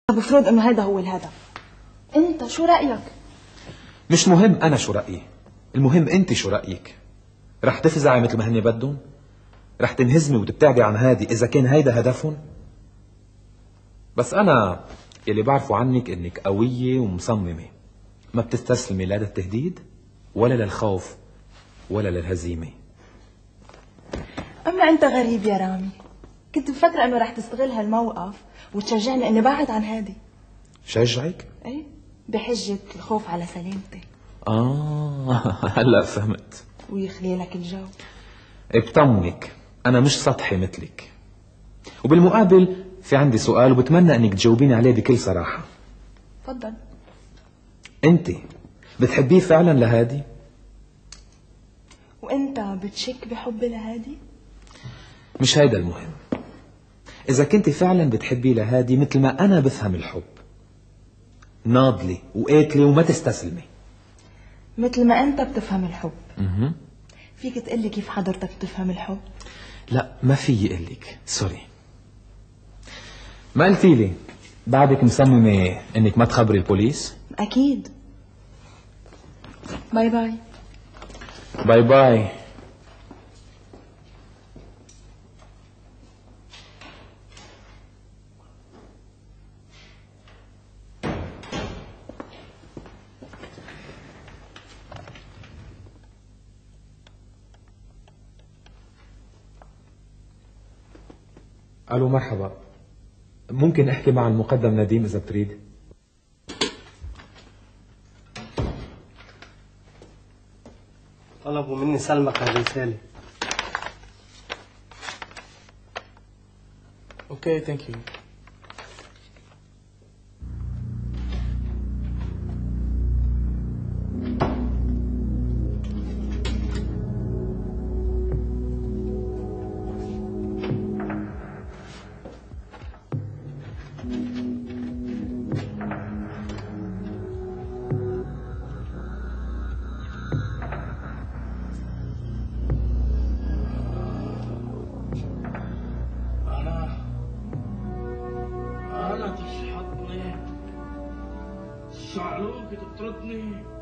بفرض انه هذا هو الهدف. انت شو رأيك؟ مش مهم انا شو رأيي، المهم انت شو رأيك. رح تفزعي مثل ما هن بدهم؟ رح تنهزمي وتبتعدي عن هادي اذا كان هيدا هدفهم؟ بس انا اللي بعرفه عنك انك قوية ومصممة، ما بتستسلمي لا للتهديد ولا للخوف ولا للهزيمة. اما انت غريب يا رامي، كنت مفكرة انه رح تستغل هالموقف وتشجعني اني بعد عن هادي. شجعك؟ ايه، بحجة الخوف على سلامتي. هلا فهمت. ويخلي لك الجو. بطمنك انا مش سطحي مثلك، وبالمقابل في عندي سؤال وبتمنى انك تجاوبيني عليه بكل صراحة. تفضل. انت بتحبيه فعلا لهادي؟ وانت بتشك بحبي لهادي؟ مش هيدا المهم. اذا كنت فعلا بتحبيه لهادي مثل ما انا بفهم الحب، ناضلي وقاتلي وما تستسلمي. مثل ما انت بتفهم الحب. فيك تقلي كيف حضرتك بتفهم الحب؟ لا ما في قلك، سوري. ما قلتي لي بعدك مصممة انك ما تخبري البوليس؟ اكيد. باي باي. باي باي. الو مرحبا، ممكن احكي مع المقدم نديم اذا بتريد؟ طلبوا مني سلمك هالرسالة. اوكي ثانك يو. أنا تشحطني، الصعلوك تطردني،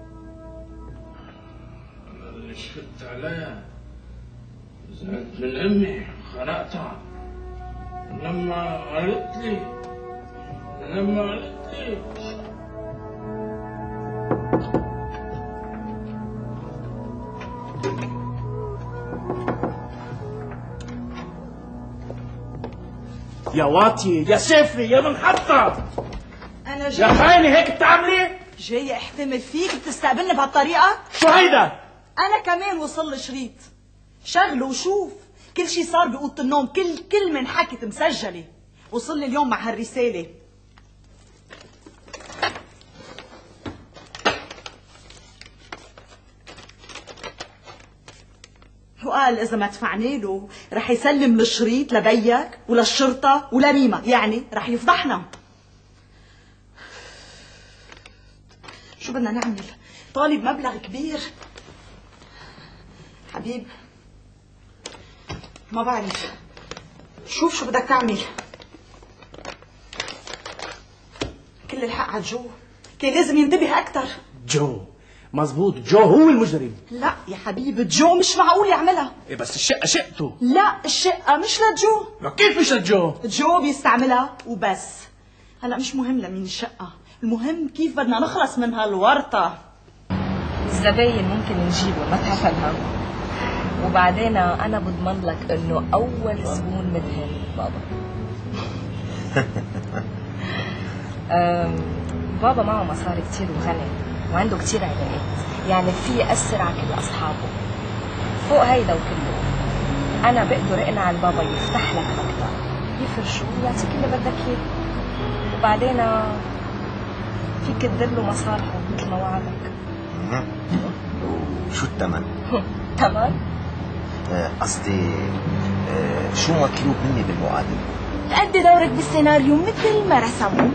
أنا اللي شفت عليها، زعلت من أمي خنقتها لما قالت لي يا واطية يا سافري يا منحطة، انا يا خاينة هيك بتعملي؟ جاية احتمل فيك بتستقبلني بهالطريقة؟ شو هيدا؟ انا كمان وصل لي شريط، شغله وشوف كل شي صار بأوضة النوم، كل كلمة انحكت مسجلة. وصل لي اليوم مع هالرسالة. وقال إذا ما دفعني له رح يسلم الشريط لبيك وللشرطة ولريما، يعني رح يفضحنا. شو بدنا نعمل؟ طالب مبلغ كبير. حبيب ما بعرف، شوف شو بدك تعمل. كل الحق على جو، كان لازم ينتبه أكتر. جو مزبوط، جو هو المجرم. لا يا حبيبي، جو مش معقول يعملها. إيه بس الشقة شقته. لا الشقة مش لجو. كيف مش لجو؟ جو بيستعملها وبس. هلا مش مهم لمين الشقة، المهم كيف بدنا نخلص من هالورطة. الزباين ممكن نجيبه ما تحفل هم، وبعدين انا بضمن لك انه اول زبون مدهن بابا. بابا معه مصاري كتير وغني وعنده كتير علاقات، يعني في يأثر على كل اصحابه. فوق هيدا وكله انا بقدر اقنع البابا يفتح لك مكتب يفرشه ويعطيك اللي بدك اياه، وبعدين فيك تدله مصالحه مثل ما وعدك. شو الثمن؟ تمام؟ قصدي شو مطلوب مني بالمقابل؟ تأدي دورك بالسيناريو مثل ما رسموا.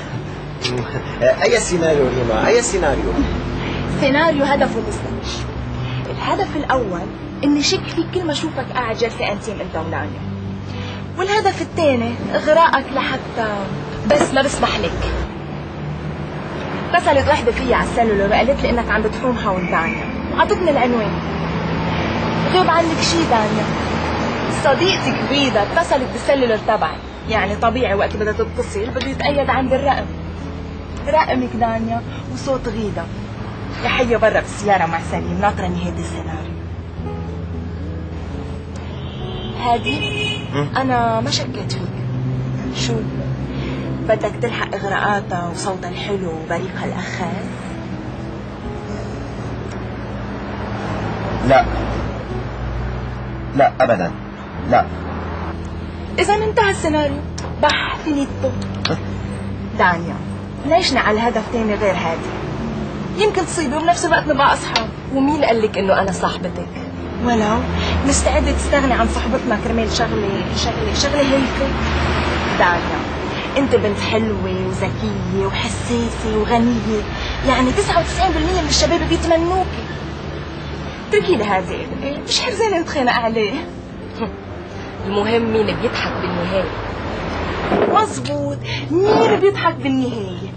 أي سيناريو ريما؟ أي سيناريو؟ سيناريو هدفه مستمر. الهدف الأول إني شك فيك كل ما أشوفك قاعد جلسة أنتيم أنت ونانيا، والهدف الثاني إغراءك لحتى بس ما بسمح لك. اتصلت وحده فيي على السلولر وقالت لي انك عم بتحوم حول دانيا، وعطتني العنوان. غيب عنك شي دانيا. صديقتك غيدة اتصلت بالسلولر تبعي، يعني طبيعي وقت بدها تتصل بده يتأيد عند الرقم. رقمك دانيا وصوت غيدة. يا حية برا بالسيارة مع سليم، ناطرة نهاية السيناريو. هادي أنا ما شكيت فيك. شو بدك تلحق إغراءاتها وصوتها الحلو وبريقها الأخاذ؟ لا لا ابدا لا. إذا انتهى السيناريو بح فينيتو. دانيا ليش نعل هدف تاني غير هادي؟ يمكن تصيبي وبنفس الوقت نبقى أصحاب. ومين قال لك إنه أنا صاحبتك؟ ولو مستعدة تستغني عن صحبتنا كرمال شغلة هيك؟ دانيا انت بنت حلوة وذكية وحساسة وغنية، يعني 99% من الشباب بيتمنوكي. اتركي لهادي، مش حرزانة نتخانق عليه. المهم مين بيضحك بالنهاية. مظبوط، مين بيضحك بالنهاية.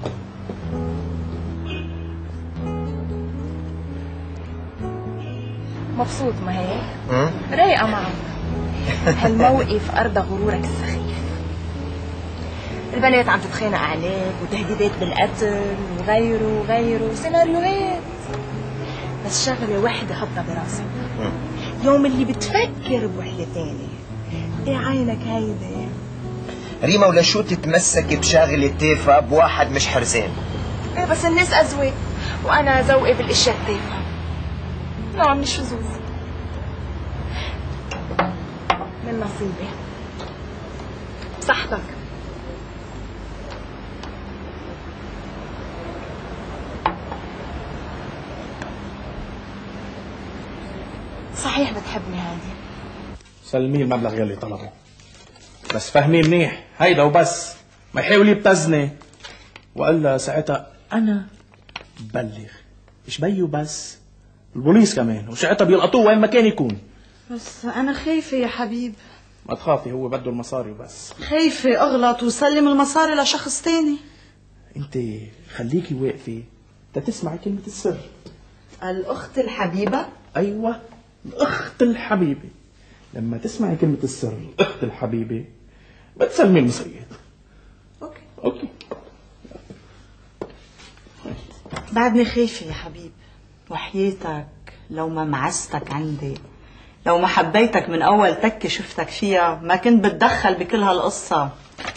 مبسوط ما هيك؟ رايقة معك. هالموقف أرضى غرورك السخيف. البنات عم تتخانق عليك وتهديدات بالقتل وغيره سيناريوهات. بس شغلة وحدة حطها براسك، يوم اللي بتفكر بوحدة تانية عينك هيدي. ريما ولا شو تتمسك بشغلة تافهة بواحد مش حرزان؟ بس الناس أذواق وأنا ذوقي بالأشياء التافهة. نوع من الشذوذ. من نصيبي. صحتك. صحيح بتحبني هادي. سلميه المبلغ يلي طلبه، بس فهميه منيح هيدا وبس، ما يحاول يبتزني والا ساعتها انا ببلغ. مش بيو بس، البوليس كمان، وساعتها بيلقطوه وين ما كان يكون. بس أنا خايفة يا حبيب. ما تخافي، هو بده المصاري وبس. خايفة أغلط وسلم المصاري لشخص تاني. انت خليكي واقفة تتسمعي كلمة السر. الأخت الحبيبة؟ ايوه الاخت الحبيبة. لما تسمعي كلمة السر الاخت الحبيبة بتسلمي المصريات. اوكي. بعدني خايفة يا حبيب، وحياتك لو ما معزتك عندي، لو ما حبيتك من أول تكة شفتك فيها، ما كنت بتدخل بكل هالقصة.